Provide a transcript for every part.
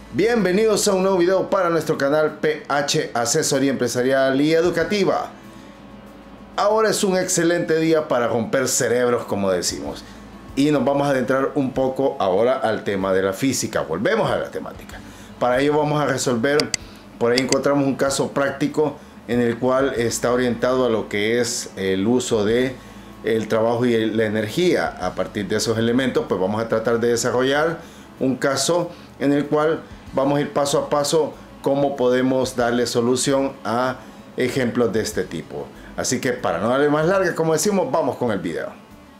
Bienvenidos a un nuevo video para nuestro canal PH Asesoría Empresarial y Educativa. Ahora es un excelente día para romper cerebros, como decimos. Y nos vamos a adentrar un poco ahora al tema de la física. Volvemos a la temática. Para ello vamos a resolver, por ahí encontramos un caso práctico en el cual está orientado a lo que es el uso de el trabajo y la energía. A partir de esos elementos, pues vamos a tratar de desarrollar un caso en el cual vamos a ir paso a paso cómo podemos darle solución a ejemplos de este tipo. Así que para no darle más larga, como decimos, vamos con el video.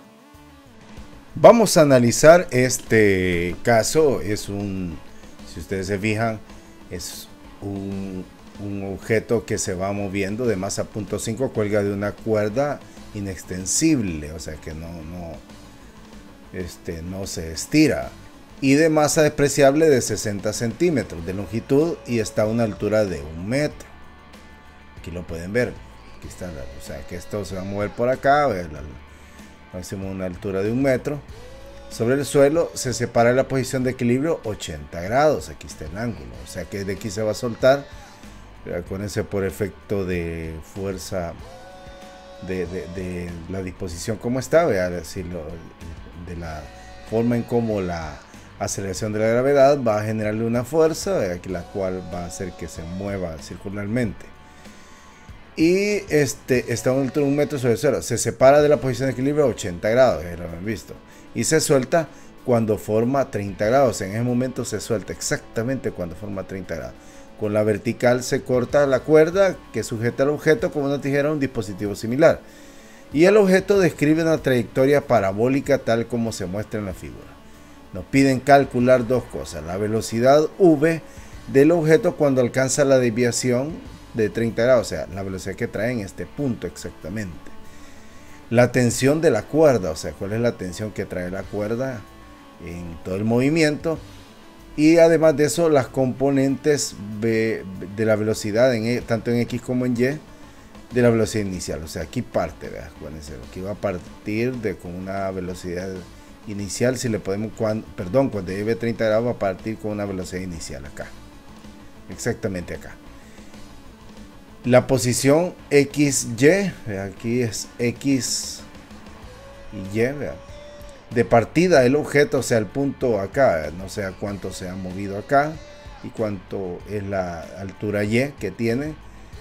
Vamos a analizar este caso. Si ustedes se fijan, es un objeto que se va moviendo de masa 0.5, cuelga de una cuerda inextensible, o sea que no se estira, y de masa despreciable de 60 centímetros de longitud y está a una altura de 1 metro. Aquí lo pueden ver, aquí está, o sea que esto se va a mover por acá, máximo una altura de 1 metro. Sobre el suelo se separa la posición de equilibrio 80 grados, aquí está el ángulo, o sea que de aquí se va a soltar. Acuérdense, por efecto de fuerza de la disposición como está, de la forma en cómo la aceleración de la gravedad va a generarle una fuerza, la cual va a hacer que se mueva circularmente. Y está a una altura de 1 metro sobre el suelo, se separa de la posición de equilibrio a 80 grados, ya lo han visto, y se suelta cuando forma 30 grados. En ese momento se suelta exactamente cuando forma 30 grados. Con la vertical se corta la cuerda que sujeta al objeto como una tijera a un dispositivo similar. Y el objeto describe una trayectoria parabólica tal como se muestra en la figura. Nos piden calcular dos cosas: la velocidad v del objeto cuando alcanza la desviación de 30 grados, o sea, la velocidad que trae en este punto exactamente. La tensión de la cuerda, o sea, cuál es la tensión que trae la cuerda en todo el movimiento. Y además de eso, las componentes de la velocidad, tanto en X como en Y, de la velocidad inicial. O sea, aquí parte, ¿verdad? Aquí va a partir con una velocidad inicial, si le podemos, cuando lleve 30 grados va a partir con una velocidad inicial acá. Exactamente acá. La posición XY, aquí es X y Y, ¿verdad? De partida el objeto, o sea el punto acá, no sé a cuánto se ha movido acá y cuánto es la altura Y que tiene.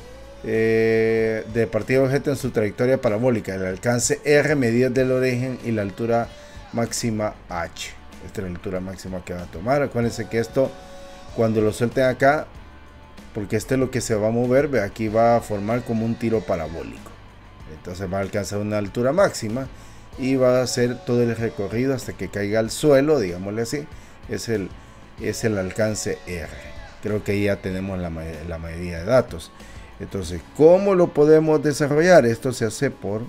De partida del objeto en su trayectoria parabólica, el alcance R medido del origen y la altura máxima H. Esta es la altura máxima que va a tomar. Acuérdense que esto, cuando lo suelten acá, porque este es lo que se va a mover, ve, aquí va a formar como un tiro parabólico. Entonces va a alcanzar una altura máxima y va a hacer todo el recorrido hasta que caiga al suelo, digámosle así. Es el alcance R. Creo que ya tenemos la mayoría de datos. Entonces, ¿cómo lo podemos desarrollar? Esto se hace por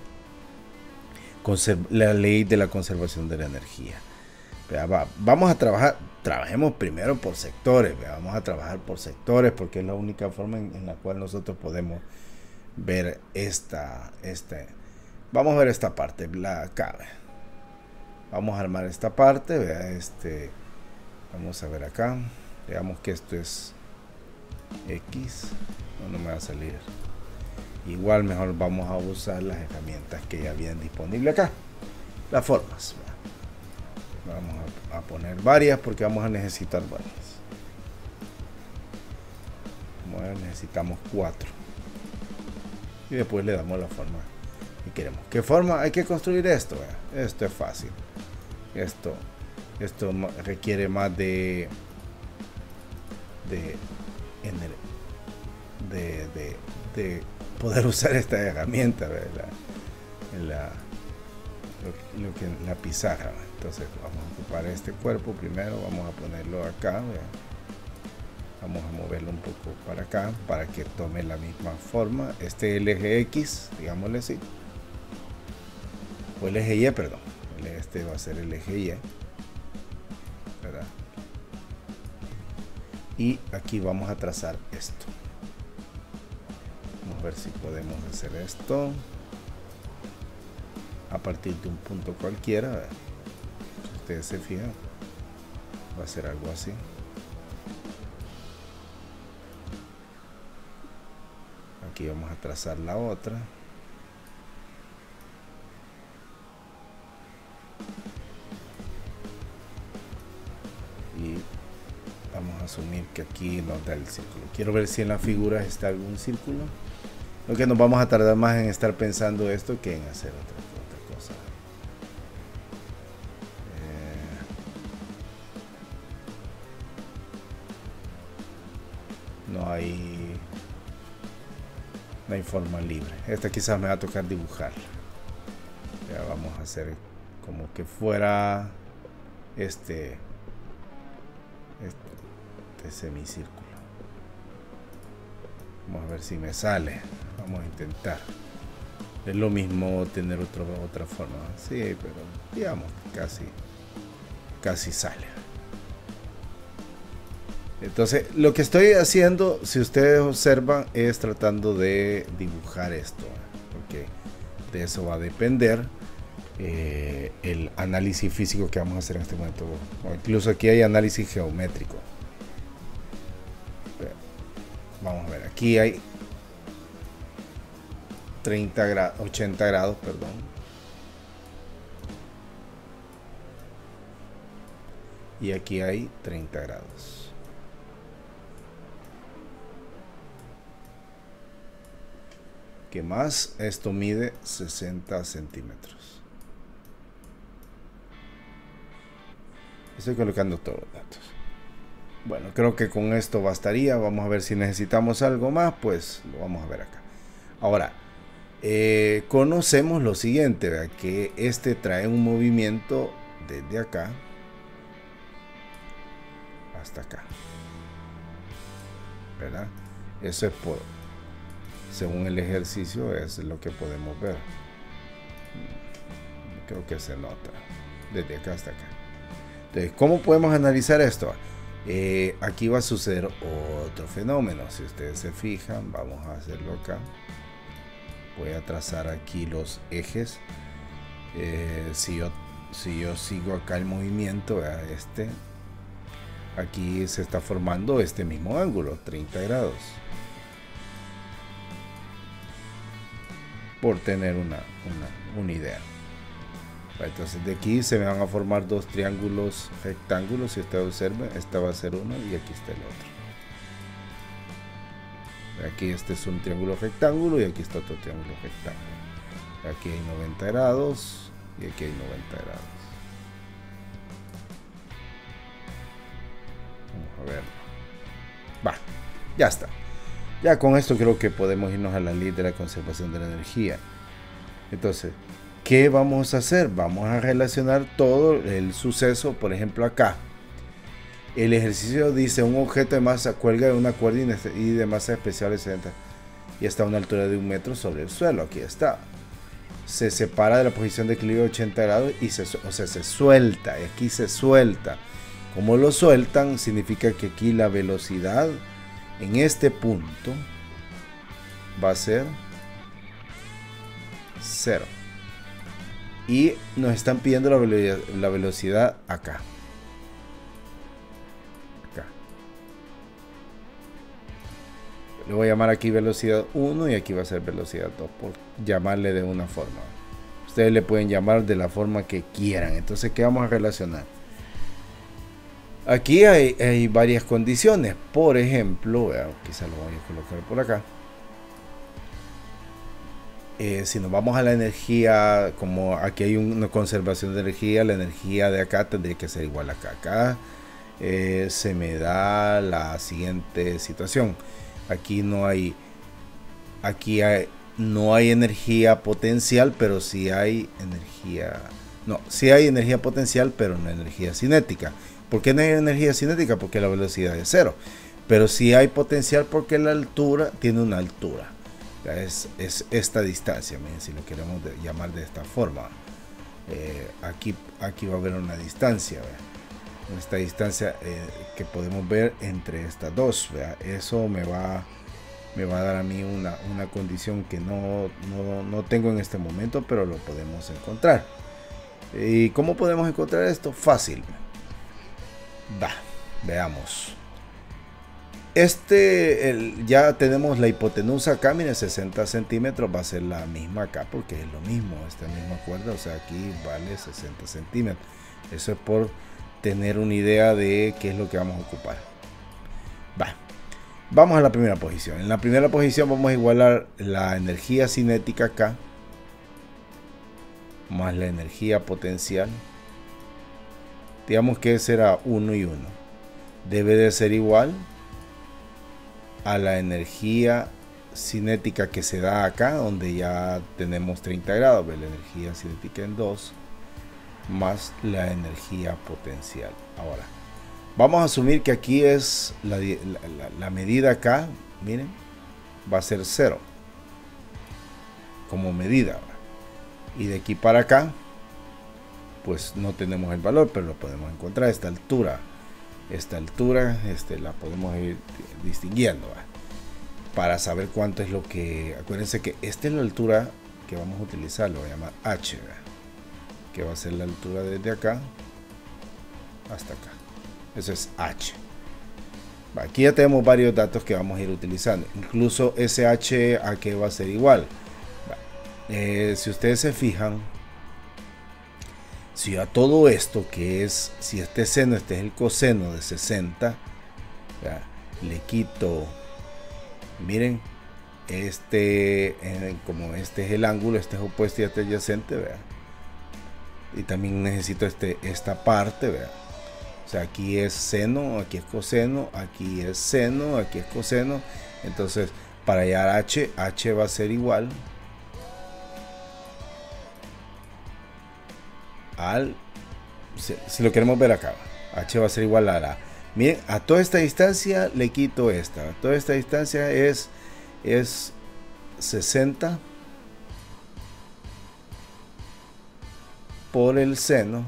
la ley de la conservación de la energía. Vamos a trabajemos primero por sectores. Vamos a trabajar por sectores porque es la única forma en la cual nosotros podemos ver vamos a ver esta parte, acá. Vamos a armar esta parte, vamos a ver acá. Digamos que esto es X. No me va a salir. Igual mejor vamos a usar las herramientas que ya habían disponible acá. Las formas. Vamos a poner varias porque vamos a necesitar varias. Necesitamos 4. Y después le damos la forma que queremos. ¿Qué forma hay que construir esto? Esto es fácil. Esto requiere más de poder usar esta herramienta, la pizarra. Entonces vamos a ocupar este cuerpo primero, vamos a ponerlo acá, vamos a moverlo un poco para acá para que tome la misma forma. El eje X, digámosle así, o el eje Y, perdón, este va a ser el eje Y, ¿verdad? Y aquí vamos a trazar esto. Vamos a ver si podemos hacer esto a partir de un punto cualquiera. Si ustedes se fijan, va a ser algo así. aquí vamos a trazar la otra. Y vamos a asumir que aquí nos da el círculo. Quiero ver si en la figura está algún círculo. Lo que nos vamos a tardar más en estar pensando esto que en hacer otra cosa. No hay forma libre. Esta quizás me va a tocar dibujar. Ya vamos a hacer como que fuera este semicírculo. Vamos a ver si me sale. Vamos a intentar. Es lo mismo tener otra forma. Sí, pero digamos casi sale. Entonces, lo que estoy haciendo, si ustedes observan, es tratando de dibujar esto, porque de eso va a depender el análisis físico que vamos a hacer en este momento. O incluso aquí hay análisis geométrico. Vamos a ver, aquí hay 80 grados, perdón. Y aquí hay 30 grados. ¿Qué más? Esto mide 60 centímetros. Estoy colocando todos los datos. Bueno, creo que con esto bastaría. Vamos a ver si necesitamos algo más. Pues lo vamos a ver acá. Ahora, conocemos lo siguiente, ¿verdad? Que este trae un movimiento desde acá hasta acá, ¿verdad? Eso es por, según el ejercicio, es lo que podemos ver. Creo que se nota desde acá hasta acá. Entonces, ¿cómo podemos analizar esto? Aquí va a suceder otro fenómeno. Si ustedes se fijan, vamos a hacerlo acá. Voy a trazar aquí los ejes. Si yo sigo acá el movimiento, ¿verdad? Aquí se está formando este mismo ángulo, 30 grados. Por tener una idea. Entonces de aquí se me van a formar dos triángulos rectángulos. Si ustedes observan, este va a ser uno y aquí está el otro. Aquí este es un triángulo rectángulo y aquí está otro triángulo rectángulo. Aquí hay 90 grados y aquí hay 90 grados. Vamos a ver. Va, ya está. Ya con esto creo que podemos irnos a la ley de la conservación de la energía. Entonces, ¿qué vamos a hacer? Vamos a relacionar todo el suceso. Por ejemplo, acá el ejercicio dice: un objeto de masa cuelga de una cuerda y de masa especial de 60 y está a una altura de 1 metro sobre el suelo. Aquí está. Se separa de la posición de equilibrio de 80 grados y se suelta. Aquí se suelta. Como lo sueltan, significa que aquí la velocidad en este punto va a ser 0. Y nos están pidiendo la velocidad acá. Le voy a llamar aquí velocidad 1 y aquí va a ser velocidad 2, por llamarle de una forma. Ustedes le pueden llamar de la forma que quieran. Entonces, ¿qué vamos a relacionar? Aquí hay varias condiciones. Por ejemplo, quizá lo voy a colocar por acá. Si nos vamos a la energía, como aquí hay una conservación de energía, la energía de acá tendría que ser igual acá. Acá se me da la siguiente situación. Aquí no hay energía potencial, pero sí hay energía. No, sí hay energía potencial, pero no energía cinética. ¿Por qué no hay energía cinética? Porque la velocidad es 0. Pero sí hay potencial porque la altura tiene una altura. Es esta distancia, miren, si lo queremos llamar de esta forma. Aquí va a haber una distancia, ¿verdad? Esta distancia que podemos ver entre estas dos, ¿verdad? Eso me va a dar a mí una condición que no tengo en este momento, pero lo podemos encontrar. ¿Y cómo podemos encontrar esto? Fácil. Veamos. Ya tenemos la hipotenusa acá, miren, 60 centímetros, va a ser la misma acá porque es lo mismo, esta misma cuerda, o sea, aquí vale 60 centímetros. Eso es por tener una idea de qué es lo que vamos a ocupar. Vamos a la primera posición. En la primera posición vamos a igualar la energía cinética acá más la energía potencial. Digamos que será 1 y 1. Debe de ser igual a la energía cinética que se da acá, donde ya tenemos 30 grados. La energía cinética en 2 más la energía potencial. Ahora, vamos a asumir que aquí es la medida acá, miren, va a ser 0 como medida. Y de aquí para acá, pues no tenemos el valor, pero lo podemos encontrar a esta altura. La podemos ir distinguiendo para saber cuánto es lo que. Acuérdense que esta es la altura que vamos a utilizar, lo voy a llamar H, que va a ser la altura desde acá hasta acá. Eso es H. Aquí ya tenemos varios datos que vamos a ir utilizando. Incluso ese H a qué va a ser igual. Si ustedes se fijan, si a todo esto que es, si este seno, este es el coseno de 60, le quito, miren, como este es el ángulo, este es opuesto y este es adyacente, y también necesito esta parte, o sea, aquí es seno, aquí es coseno, aquí es seno, aquí es coseno. Entonces, para hallar H va a ser igual al, si lo queremos ver acá, H va a ser igual a la, miren, a toda esta distancia le quito esta, a toda esta distancia es 60 por el seno,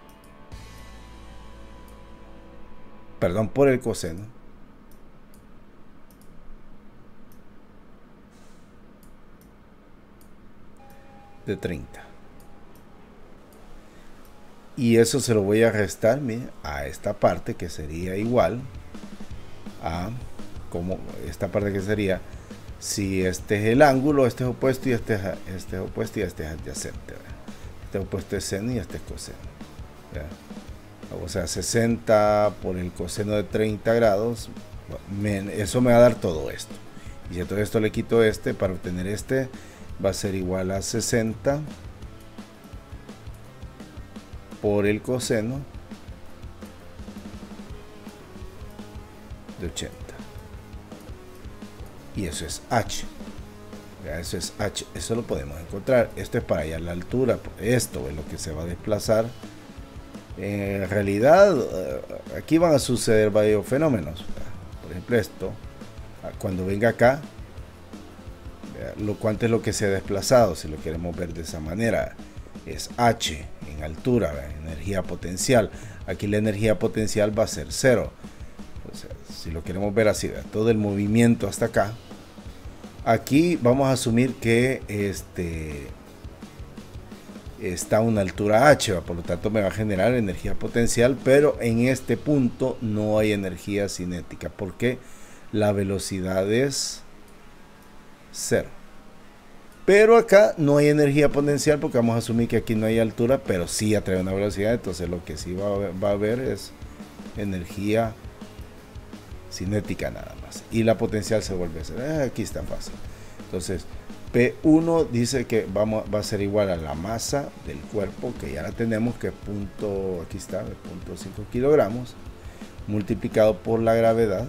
perdón, por el coseno de 30. Y eso se lo voy a restar, miren, a esta parte que sería igual a, como esta parte que sería, si este es el ángulo, este es opuesto y este es opuesto y este es adyacente, este opuesto es seno y este es coseno, o sea, 60 por el coseno de 30 grados, eso me va a dar todo esto. Y si a todo esto le quito para obtener va a ser igual a 60 por el coseno de 80. Y eso es H. Eso es H. Eso lo podemos encontrar. Esto es para hallar la altura. Esto es lo que se va a desplazar. En realidad, aquí van a suceder varios fenómenos. Por ejemplo, esto, cuando venga acá, cuánto es lo que se ha desplazado, si lo queremos ver de esa manera. Es H en altura, energía potencial. Aquí la energía potencial va a ser 0. O sea, si lo queremos ver así, todo el movimiento hasta acá. Aquí vamos a asumir que está a una altura H, por lo tanto me va a generar energía potencial, pero en este punto no hay energía cinética porque la velocidad es 0. Pero acá no hay energía potencial porque vamos a asumir que aquí no hay altura, pero sí atrae una velocidad. Entonces lo que sí va a haber es energía cinética nada más. Y la potencial se vuelve a ser. Aquí está fácil. Entonces P1 dice que va a ser igual a la masa del cuerpo, que ya la tenemos, que es aquí está, 0.5 kilogramos, multiplicado por la gravedad,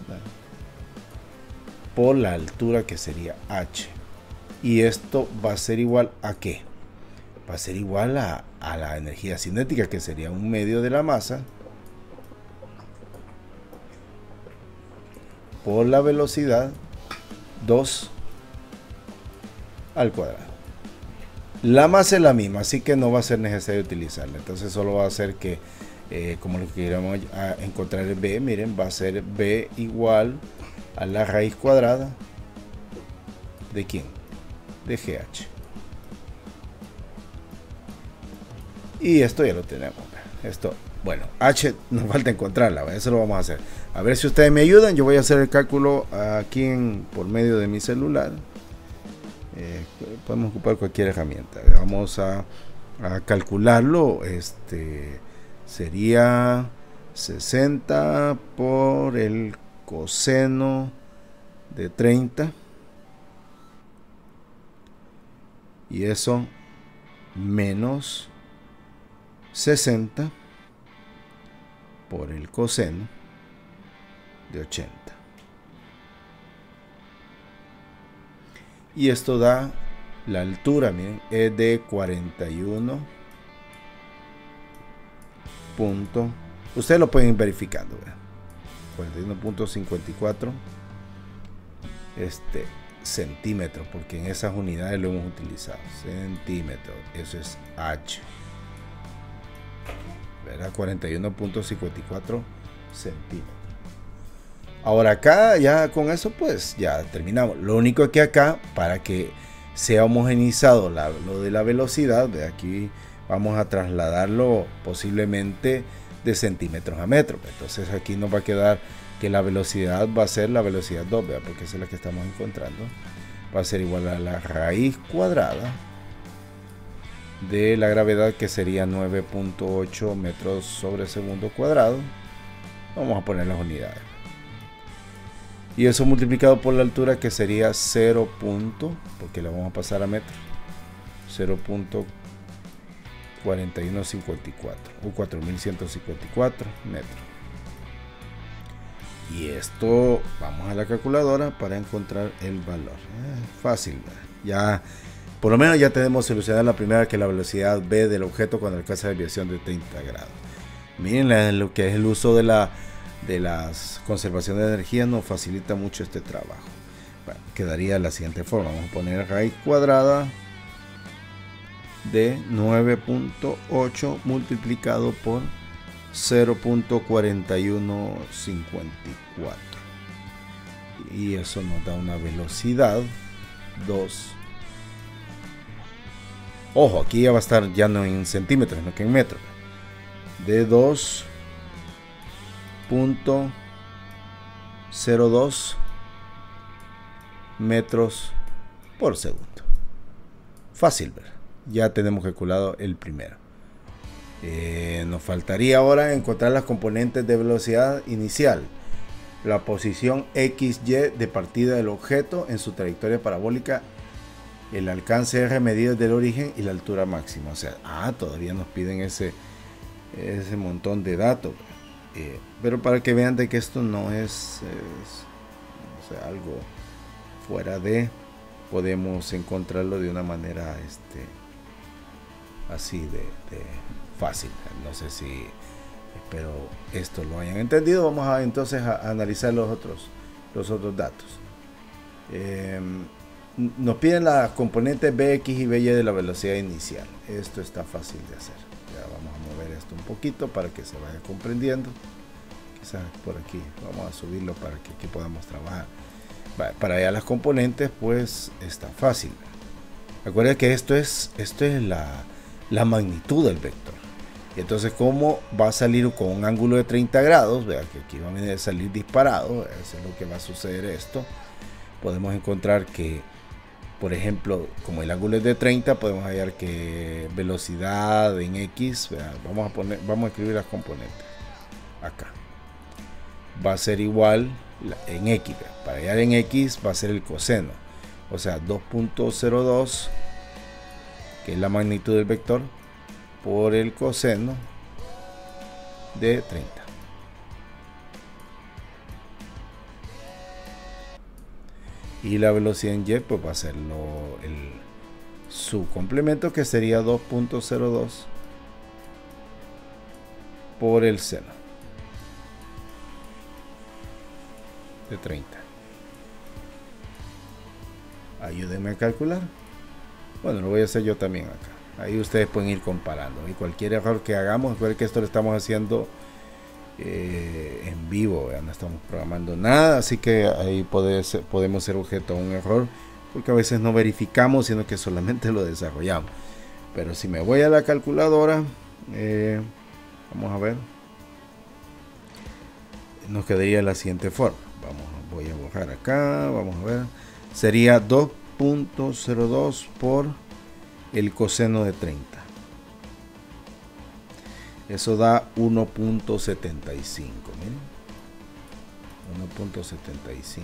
por la altura, que sería H. Y esto va a ser igual a ¿qué? Va a ser igual a la energía cinética, que sería 1/2 de la masa por la velocidad 2 al cuadrado. La masa es la misma, así que no va a ser necesario utilizarla. Entonces solo va a ser que, como lo que queremos encontrar el B, miren, va a ser B igual a la raíz cuadrada ¿de quién? De GH. Y esto ya lo tenemos. Esto Bueno, H nos falta encontrarla, eso lo vamos a hacer. A ver si ustedes me ayudan, yo voy a hacer el cálculo aquí por medio de mi celular. Podemos ocupar cualquier herramienta. Vamos a calcularlo. Sería 60 por el coseno de 30. Y eso menos 60 por el coseno de 80. Y esto da la altura, miren, es de 41. Ustedes lo pueden ir verificando, 41.54 centímetros, porque en esas unidades lo hemos utilizado. Centímetros, eso es H, ¿verdad? 41.54 centímetros. Ahora acá ya con eso pues ya terminamos. Lo único es que acá, para que sea homogeneizado lo de la velocidad, de aquí vamos a trasladarlo posiblemente de centímetros a metros. Entonces aquí nos va a quedar que la velocidad va a ser la velocidad 2, ¿verdad? Porque esa es la que estamos encontrando. Va a ser igual a la raíz cuadrada de la gravedad, que sería 9.8 metros sobre segundo cuadrado. Vamos a poner las unidades. Y eso multiplicado por la altura, que sería 0. Porque la vamos a pasar a metros. 0.4154 o 4154 metros. Y esto, vamos a la calculadora para encontrar el valor. Fácil, ¿verdad? Ya, por lo menos ya tenemos solucionada la primera, que es la velocidad v del objeto cuando alcanza desviación de 30 grados. Miren lo que es el uso de las conservaciones de energía, nos facilita mucho este trabajo. Bueno, quedaría de la siguiente forma. Vamos a poner raíz cuadrada de 9.8 multiplicado por 0.4154, y eso nos da una velocidad 2. Ojo, aquí ya va a estar ya no en centímetros, sino que en metros, de 2.02 metros por segundo. Fácil, ¿verdad? Ya tenemos calculado el primero. Nos faltaría ahora encontrar las componentes de velocidad inicial, la posición XY de partida del objeto en su trayectoria parabólica, el alcance R medido desde el origen y la altura máxima. O sea, todavía nos piden ese montón de datos, pero para que vean de que esto no es o sea, algo fuera de, podemos encontrarlo de una manera así de fácil. No sé si, espero esto lo hayan entendido. Vamos entonces a analizar los otros datos. Nos piden las componentes Bx y By de la velocidad inicial. Esto está fácil de hacer. Ya vamos a mover esto un poquito para que se vaya comprendiendo. Quizás por aquí vamos a subirlo para que aquí podamos trabajar. Para allá las componentes pues está fácil. Recuerda que esto es la magnitud del vector. Y entonces, como va a salir con un ángulo de 30 grados, vea que aquí va a salir disparado, eso es lo que va a suceder esto. Podemos encontrar que, por ejemplo, como el ángulo es de 30, podemos hallar que velocidad en X, vea, vamos a escribir las componentes acá. Va a ser igual en X, vea, para hallar en X va a ser el coseno, o sea 2.02, que es la magnitud del vector, por el coseno de 30. Y la velocidad en Y pues va a ser su complemento, que sería 2.02 por el seno de 30. Ayúdenme a calcular. Bueno, lo voy a hacer yo también acá. Ahí ustedes pueden ir comparando. Y cualquier error que hagamos, recuerden que esto lo estamos haciendo en vivo, no estamos programando nada, así que ahí podemos ser objeto a un error, porque a veces no verificamos, sino que solamente lo desarrollamos. Pero si me voy a la calculadora, vamos a ver. nos quedaría la siguiente forma. Voy a borrar acá, vamos a ver. Sería 2.02 por el coseno de 30. Eso da 1.75. Miren, 1.75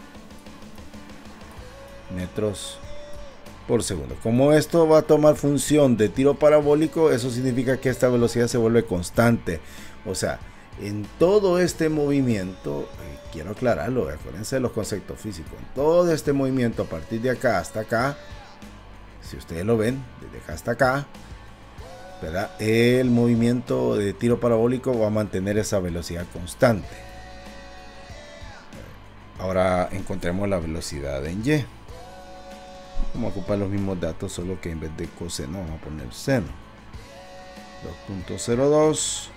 metros por segundo. Como esto va a tomar función de tiro parabólico, eso significa que esta velocidad se vuelve constante. O sea, en todo este movimiento, quiero aclararlo, acuérdense de los conceptos físicos. En todo este movimiento, a partir de acá hasta acá, si ustedes lo ven, desde acá hasta acá, ¿verdad? El movimiento de tiro parabólico va a mantener esa velocidad constante. Ahora encontremos la velocidad en Y. Vamos a ocupar los mismos datos, solo que en vez de coseno vamos a poner seno. 2.02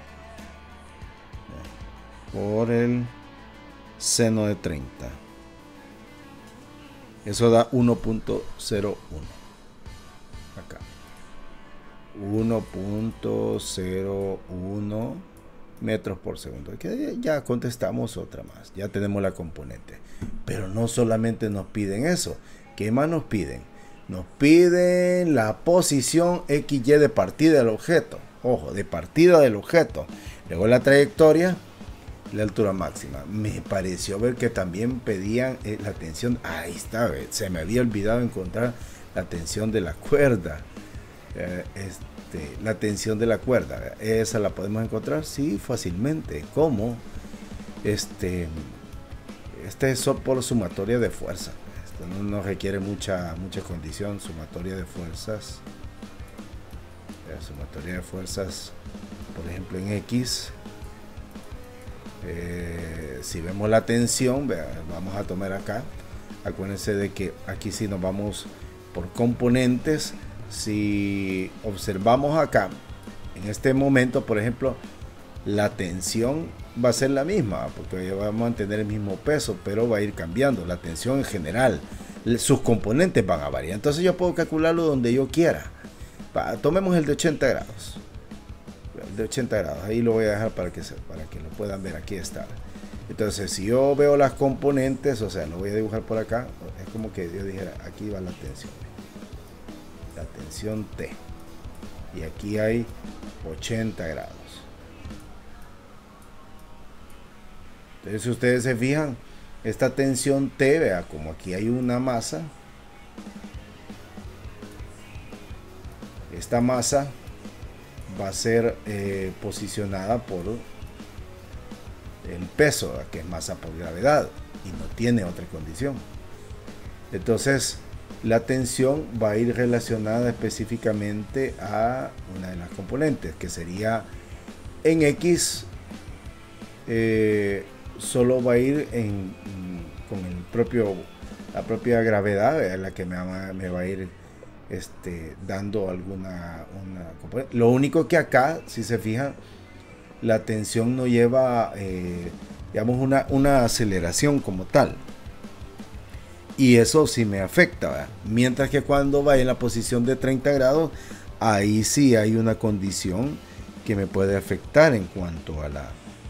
por el seno de 30. Eso da 1.01. Acá. 1.01 metros por segundo. Ya contestamos otra más. Ya tenemos la componente. Pero no solamente nos piden eso. ¿Qué más nos piden? Nos piden la posición XY de partida del objeto. Ojo, de partida del objeto. Luego la trayectoria, la altura máxima. Me pareció ver que también pedían la tensión. Ahí está, se me había olvidado encontrar la tensión de la cuerda. La tensión de la cuerda. Esa la podemos encontrar, sí, fácilmente. ¿Cómo? Este es por sumatoria de fuerza. No requiere mucha condición. Sumatoria de fuerzas. Sumatoria de fuerzas, por ejemplo, en X. Si vemos la tensión, vamos a tomar acá. Acuérdense de que aquí sí nos vamos por componentes. Si observamos acá, en este momento, por ejemplo, la tensión va a ser la misma, porque vamos a mantener el mismo peso, pero va a ir cambiando la tensión en general. Sus componentes van a variar. Entonces yo puedo calcularlo donde yo quiera. Tomemos el de 80 grados. El de 80 grados. Ahí lo voy a dejar para que lo puedan ver. Aquí está. Entonces, si yo veo las componentes, o sea, lo voy a dibujar por acá. Es como que yo dijera, aquí va la tensión. La tensión T. Y aquí hay 80 grados. Entonces, si ustedes se fijan, esta tensión T, vea, como aquí hay una masa, esta masa va a ser posicionada por el peso, que es masa por gravedad, y no tiene otra condición. Entonces, la tensión va a ir relacionada específicamente a una de las componentes, que sería en X. Solo va a ir con la propia gravedad, la que me va a ir dando una componente. Lo único que acá, si se fijan, la tensión no lleva digamos una aceleración como tal, y eso sí me afecta, ¿verdad? Mientras que cuando va en la posición de 30 grados, ahí sí hay una condición que me puede afectar en cuanto a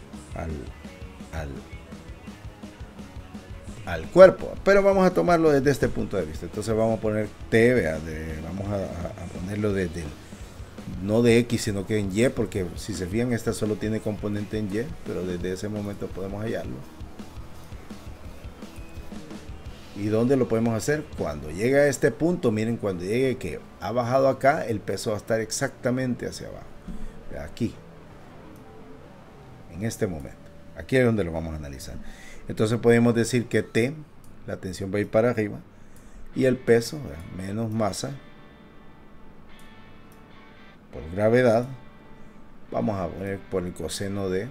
al cuerpo, pero vamos a tomarlo desde este punto de vista. Entonces vamos a poner T, vamos a ponerlo desde no de X, sino que en Y, porque si se fijan, esta solo tiene componente en Y, pero desde ese momento podemos hallarlo. ¿Y dónde lo podemos hacer? Cuando llegue a este punto, miren, cuando llegue que ha bajado acá, el peso va a estar exactamente hacia abajo, aquí, en este momento. Aquí es donde lo vamos a analizar. Entonces podemos decir que T, la tensión va a ir para arriba, y el peso, menos masa por gravedad, vamos a poner por el coseno de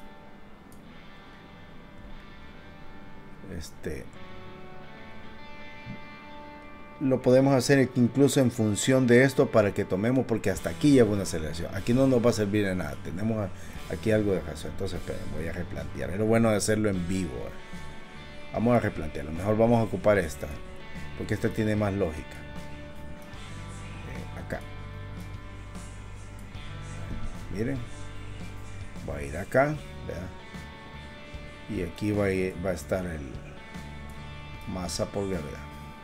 lo podemos hacer incluso en función de esto para que tomemos, porque hasta aquí lleva una aceleración. Aquí no nos va a servir de nada. Tenemos aquí algo de razón. Entonces, esperen, voy a replantear. Es lo bueno de hacerlo en vivo. Vamos a replantearlo. Mejor vamos a ocupar esta, porque esta tiene más lógica. Acá. Miren. Voy a ir acá. ¿Verdad? Y aquí va a estar el masa por gravedad.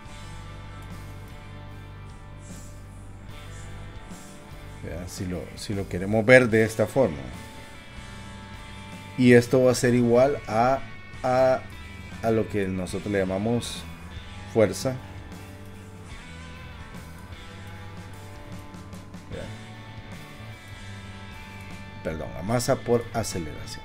Si lo queremos ver de esta forma. Y esto va a ser igual a lo que nosotros le llamamos fuerza. Perdón, a masa por aceleración.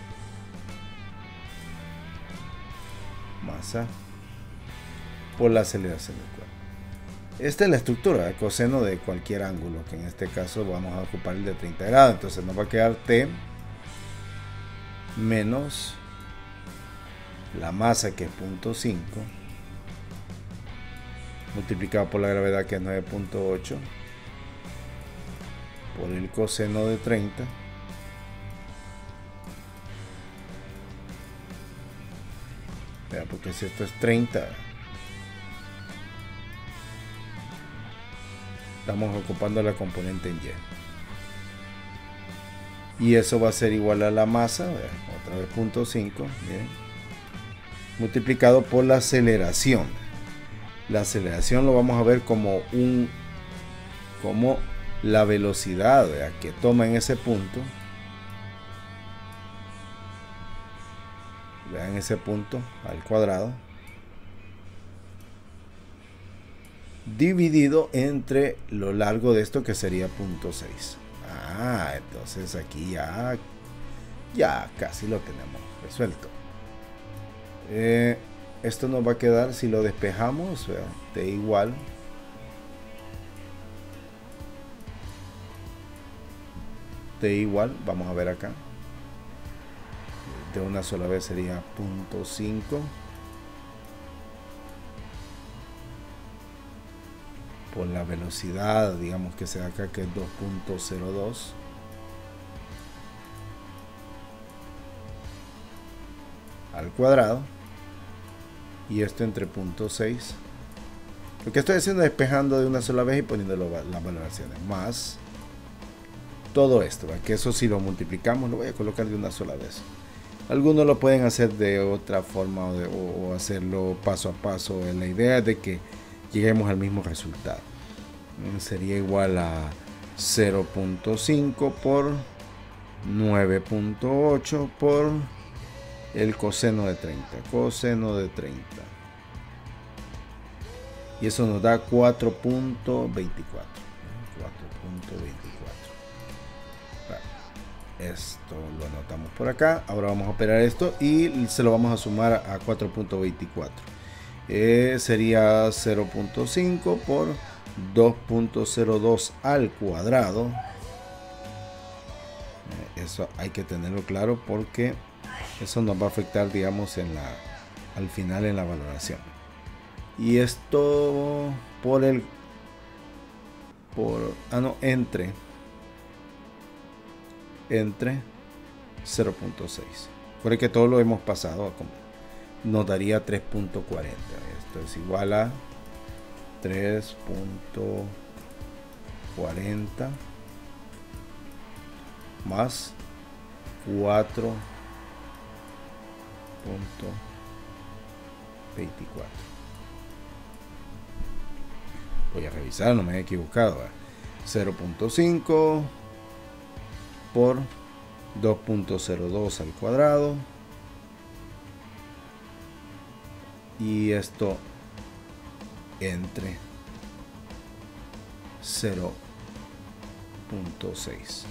Masa por la aceleración del cuerpo. Esta es la estructura, el coseno de cualquier ángulo, que en este caso vamos a ocupar el de 30 grados. Entonces nos va a quedar T menos la masa, que es 0.5, multiplicado por la gravedad, que es 9.8, por el coseno de 30, porque si esto es 30, estamos ocupando la componente en Y. Y eso va a ser igual a la masa, otra vez 0.5, multiplicado por la aceleración. La aceleración lo vamos a ver como la velocidad que toma en ese punto. Vean ese punto al cuadrado, dividido entre lo largo de esto, que sería 0.6. Entonces aquí ya casi lo tenemos resuelto. Esto nos va a quedar, si lo despejamos, T igual vamos a ver acá, de una sola vez sería 0.5 por la velocidad, digamos que sea acá, que es 2.02, al cuadrado, y esto entre 0.6. Lo que estoy haciendo es despejando de una sola vez y poniendo las valoraciones, más todo esto, que eso, si lo multiplicamos, lo voy a colocar de una sola vez. Algunos lo pueden hacer de otra forma o hacerlo paso a paso. La idea es de que lleguemos al mismo resultado. Sería igual a 0.5 por 9.8 por el coseno de 30. Y eso nos da 4.24. Esto lo anotamos por acá. Ahora vamos a operar esto y se lo vamos a sumar a 4.24. Sería 0.5 por 2.02 al cuadrado. Eso hay que tenerlo claro, porque eso nos va a afectar, digamos, al final en la valoración. Y esto entre 0.6. Recuerden que todo lo hemos pasado, nos daría 3.40. Esto es igual a 3.40 más 4.24. Voy a revisar, no me he equivocado. 0.5 por 2.02 al cuadrado, y esto entre 0.6.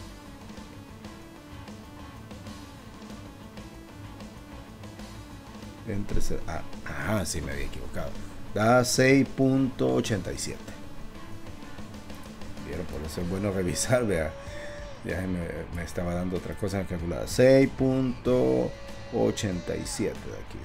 Sí, me había equivocado. Da 6.87. Vieron, por eso es bueno revisar. Vea, ya me estaba dando otra cosa en la calculadora. 6.87 de aquí.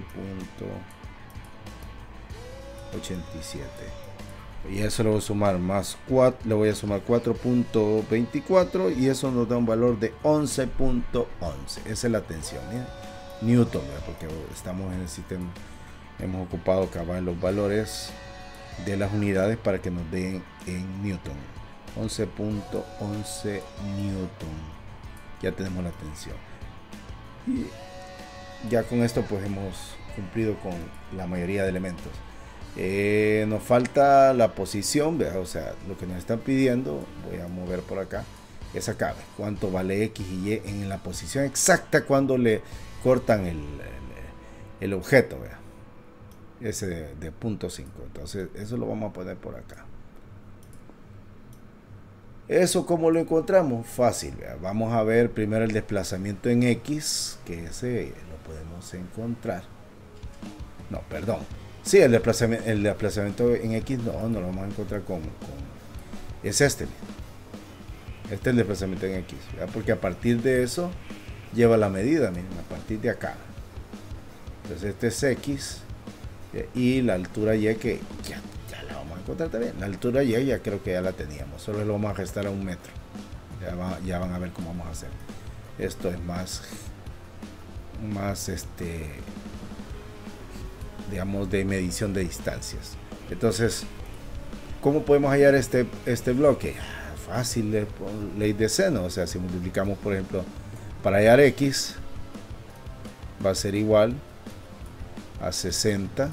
6.87. Y eso lo voy a sumar más 4. Le voy a sumar 4.24 y eso nos da un valor de 11.11. Esa es la tensión, Newton, porque estamos en el sistema. Hemos ocupado cabal los valores de las unidades para que nos den en Newton. 11.11 Newton. Ya tenemos la tensión. ya con esto pues hemos cumplido con la mayoría de elementos. Nos falta la posición, ¿verdad? O sea, lo que nos están pidiendo, voy a mover por acá, es acá, ¿verdad? Cuánto vale X y Y en la posición exacta cuando le cortan el objeto, ¿verdad? Ese de punto 5. Entonces eso lo vamos a poner por acá. Eso, ¿cómo lo encontramos? Fácil, ¿verdad? Vamos a ver primero el desplazamiento en X, que ese lo podemos encontrar. No, perdón. Sí, el desplazamiento en X no lo vamos a encontrar es este. Este es el desplazamiento en X, ¿verdad? Porque a partir de eso lleva la medida, miren, a partir de acá. Entonces este es X y la altura Y, que ya la vamos a encontrar también. La altura Y ya creo que ya la teníamos, solo lo vamos a restar a 1 metro. Ya van a ver cómo vamos a hacer. Esto es más digamos, de medición de distancias. Entonces, ¿cómo podemos hallar este bloque? Fácil, ley de seno. O sea, si multiplicamos, por ejemplo, para hallar X, va a ser igual a 60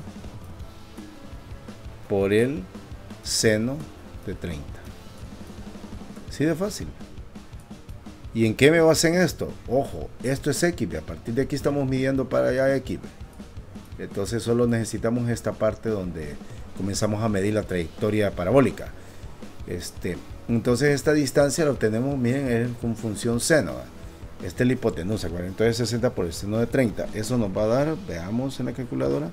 por el seno de 30. Así de fácil. ¿Y en qué me baso en esto? Ojo, esto es X. A partir de aquí estamos midiendo para allá X. Entonces solo necesitamos esta parte donde comenzamos a medir la trayectoria parabólica. Entonces esta distancia la obtenemos, miren, es con función seno. Esta es la hipotenusa. Entonces 60 por el seno de 30. Eso nos va a dar, veamos en la calculadora.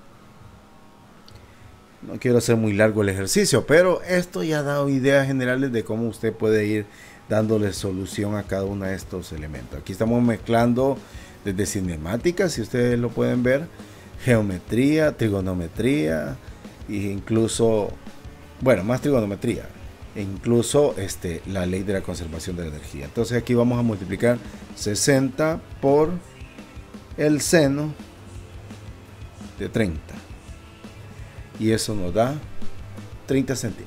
No quiero hacer muy largo el ejercicio, pero esto ya ha dado ideas generales de cómo usted puede ir dándole solución a cada uno de estos elementos. Aquí estamos mezclando desde cinemática, si ustedes lo pueden ver, geometría, trigonometría e incluso, bueno, más trigonometría e incluso la ley de la conservación de la energía. Entonces aquí vamos a multiplicar 60 por el seno de 30 y eso nos da 30 centímetros.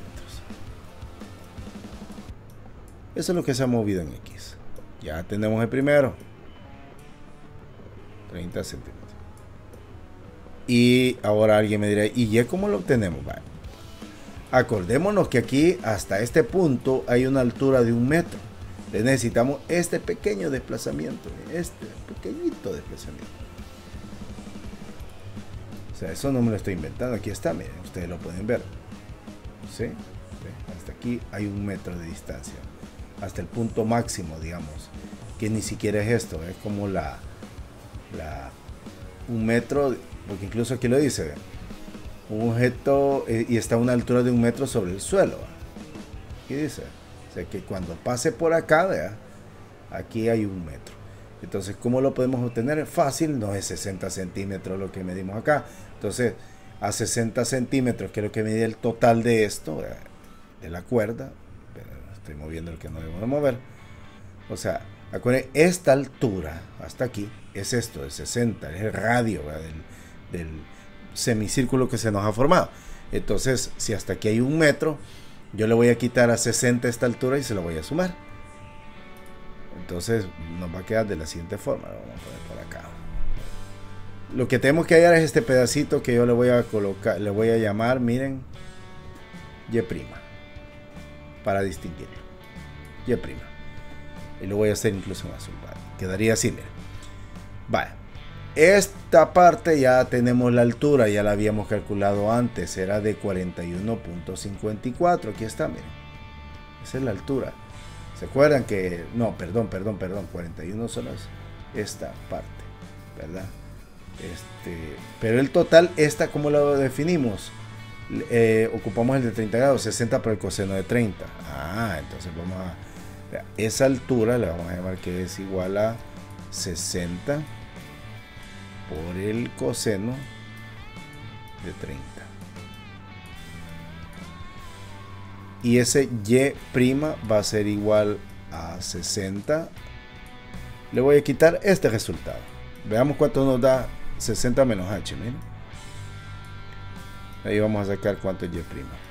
Eso es lo que se ha movido en X. Ya tenemos el primero, 30 centímetros. Y ahora alguien me dirá, ¿y Y cómo lo obtenemos? Vale. Acordémonos que aquí hasta este punto hay una altura de 1 metro. Entonces necesitamos este pequeño desplazamiento, este pequeñito desplazamiento. O sea, eso no me lo estoy inventando, aquí está, miren, ustedes lo pueden ver. ¿Sí? Hasta aquí hay 1 metro de distancia. Hasta el punto máximo, digamos, que ni siquiera es esto, es como 1 metro, porque incluso aquí lo dice, un objeto y está a una altura de 1 metro sobre el suelo. Aquí dice, o sea que cuando pase por acá, ¿verdad? Aquí hay 1 metro. Entonces, ¿cómo lo podemos obtener? Fácil, no es 60 centímetros lo que medimos acá. Entonces, a 60 centímetros, que es lo que mide el total de esto, ¿verdad? De la cuerda. Pero estoy moviendo el que no debo de mover. O sea, acuérdense, esta altura, hasta aquí, es esto, de 60, es el radio del semicírculo que se nos ha formado. Entonces, si hasta aquí hay 1 metro, yo le voy a quitar a 60 esta altura y se lo voy a sumar. Entonces nos va a quedar de la siguiente forma. Lo vamos a poner por acá. Lo que tenemos que hallar es este pedacito que yo le voy a colocar, le voy a llamar, miren, Y', para distinguirlo. Y'. Y lo voy a hacer incluso en azul. ¿Vale? Quedaría así, miren. Vale. Esta parte ya tenemos la altura, ya la habíamos calculado antes, era de 41.54. Aquí está, miren. Esa es la altura. ¿Se acuerdan que? No, perdón, 41 solo es esta parte, ¿verdad? Pero el total, ¿cómo lo definimos? Ocupamos el de 30 grados, 60 por el coseno de 30. Entonces vamos a... Esa altura le vamos a llamar que es igual a 60 por el coseno de 30. Y ese Y' va a ser igual a 60. Le voy a quitar este resultado. Veamos cuánto nos da 60 menos H. Miren. Ahí vamos a sacar cuánto es Y'.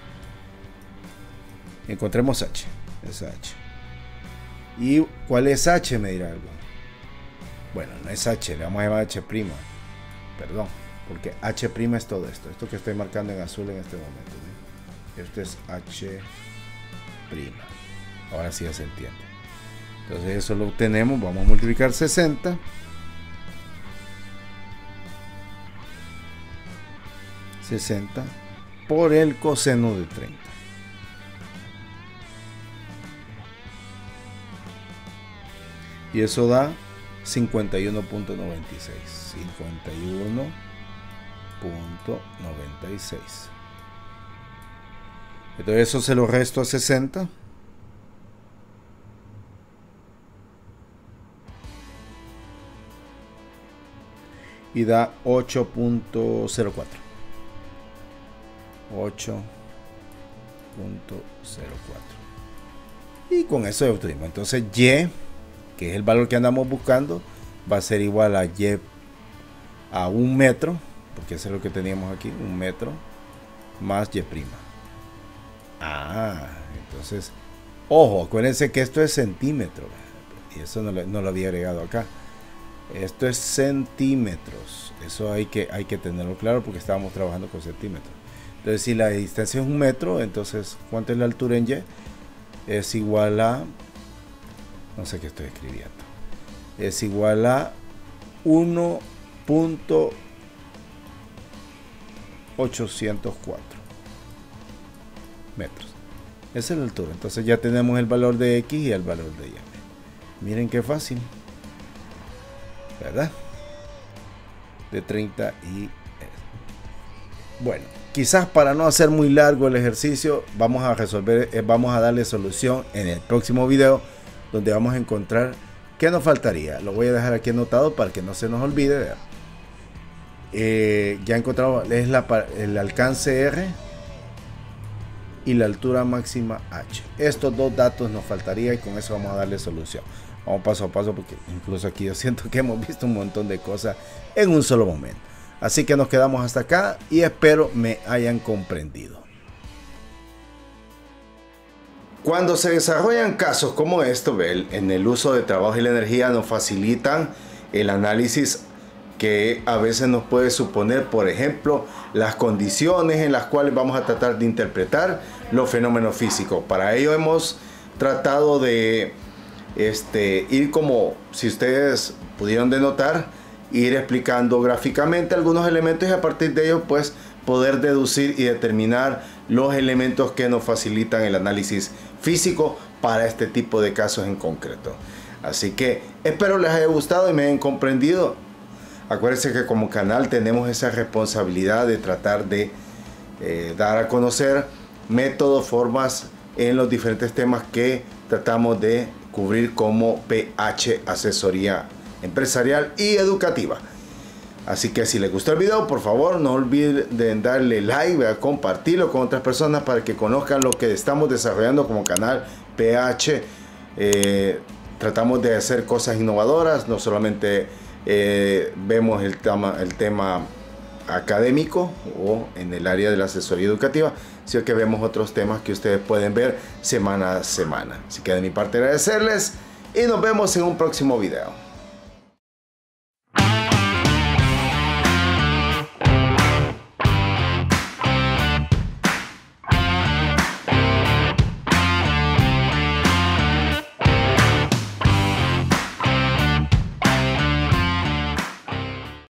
Encontremos H. Es H. ¿Y cuál es H? Me dirá algo. Bueno, no es H, le vamos a llamar H'. Perdón, porque H' es todo esto. Esto que estoy marcando en azul en este momento, ¿sí? Esto es H'. Ahora sí ya se entiende. Entonces eso lo obtenemos. Vamos a multiplicar 60. Por el coseno de 30. Y eso da 51.96. 51.96. Entonces eso se lo resto a 60. Y da 8.04. 8.04. Y con eso obtuvimos. Entonces Y, que es el valor que andamos buscando, va a ser igual a Y a 1 metro, porque eso es lo que teníamos aquí, 1 metro más Y'. Entonces, ojo, acuérdense que esto es centímetro, y eso no lo había agregado acá. Esto es centímetros, eso hay que tenerlo claro porque estábamos trabajando con centímetros. Entonces, si la distancia es 1 metro, entonces, ¿cuánto es la altura en Y? Es igual a, no sé qué estoy escribiendo, es igual a 1.804 metros. Esa es la altura. Entonces ya tenemos el valor de X y el valor de Y. Miren qué fácil, ¿verdad? De 30 y... Bueno, quizás para no hacer muy largo el ejercicio, vamos a darle solución en el próximo video, donde vamos a encontrar qué nos faltaría. Lo voy a dejar aquí anotado para que no se nos olvide. Ya encontramos el alcance R y la altura máxima H. Estos dos datos nos faltaría y con eso vamos a darle solución. Vamos paso a paso porque incluso aquí yo siento que hemos visto un montón de cosas en un solo momento. Así que nos quedamos hasta acá y espero me hayan comprendido. Cuando se desarrollan casos como esto, en el uso de trabajo y la energía nos facilitan el análisis que a veces nos puede suponer, por ejemplo, las condiciones en las cuales vamos a tratar de interpretar los fenómenos físicos. Para ello hemos tratado de ir como, si ustedes pudieron denotar, ir explicando gráficamente algunos elementos y a partir de ello pues poder deducir y determinar los elementos que nos facilitan el análisis físico para este tipo de casos en concreto. Así que espero les haya gustado y me hayan comprendido. Acuérdense que como canal tenemos esa responsabilidad de tratar de dar a conocer métodos, formas en los diferentes temas que tratamos de cubrir como PH Asesoría Empresarial y Educativa. Así que si les gustó el video, por favor no olviden darle like, compartirlo con otras personas para que conozcan lo que estamos desarrollando como canal PH. Tratamos de hacer cosas innovadoras, no solamente vemos el tema académico o en el área de la asesoría educativa, sino que vemos otros temas que ustedes pueden ver semana a semana. Así que de mi parte agradecerles y nos vemos en un próximo video.